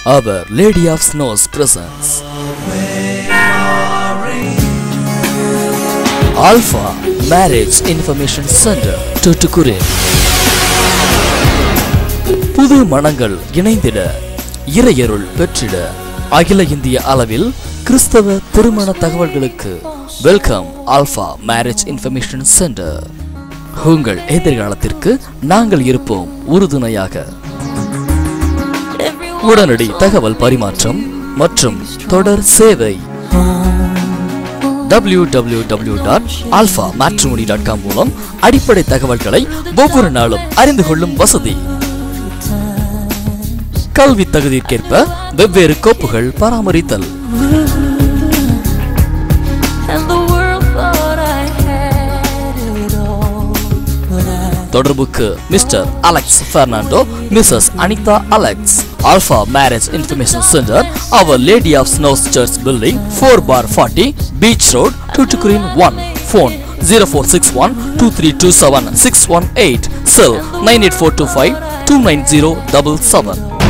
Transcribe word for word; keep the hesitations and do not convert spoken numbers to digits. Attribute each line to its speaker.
Speaker 1: Our Lady of Snows presents Alpha Marriage Information Center, Tuticorin. புது மனங்கள் இணைந்திட, இறையருள் பெற்றிட, அகில இந்திய அளவில் கிறிஸ்தவ திருமண தகவல்களுக்கு welcome Alpha marriage information centre. உங்கள் எதிர்காலத்திற்கு நாங்கள் இருப்போம் உறுதுணையாக. உடனடி தகவல் பரிமாற்றம் மற்றும் தொடர் சேவை. W W W dot Alpha matrimony dot com மூலம் அடிப்படை தகவல்களை ஒவ்வொரு நாளும் அறிந்து கொள்ளும் வசதி. கல்வி தகுதிக்கேற்ப வெவ்வேறு கோப்புகள் பராமரித்தல். தொடர்புக்கு Mr Alex Fernando, Mrs Anita Alex. Alpha Marriage Information Center, Our Lady of Snows Church Building, four bar forty Beach Road, Tuticorin one. Phone zero four six one two three two seven six one eight. Cell nine eight four two five two nine zero seven seven.